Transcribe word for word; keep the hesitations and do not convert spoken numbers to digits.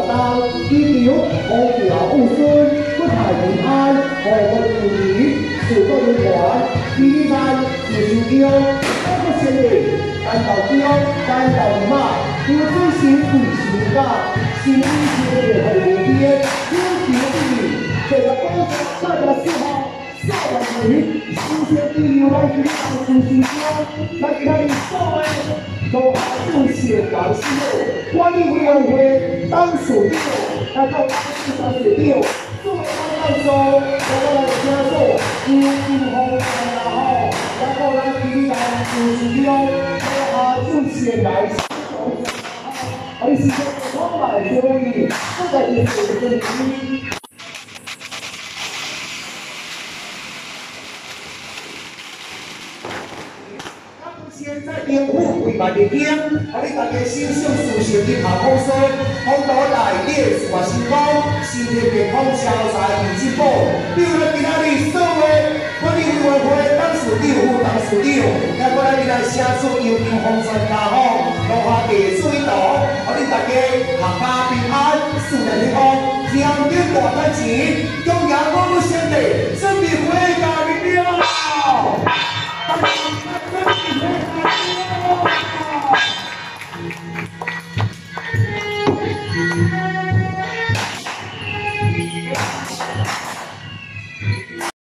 道，祈求风调雨顺，国泰民安，和睦如意，事各圆满。第三，自受教，包括先例，干道中，干道马，有最新贵新家，新衣新的会无边，有条不紊，这个工作大家四号。 少年时，新鲜地有来去当主持人，来给他们所谓都下做写稿时候，管理委员会当属长，来到当市长水长，做当教授，然后来听说，有有好然后，然后来给当主持人，都下做写稿时候，而是说我来教你，这个就是真理。 现在政府为万日经，互你大家欣赏舒适的下口水，风土内底事业成功，身体健康，消财易进步。比如咱今仔日所有管理委员会董事长、副董事长，也过来你来写出邮政风扇加好，落下地水图，互你大家阖家平安，事业兴旺，赚点大赚钱，中央我们先地。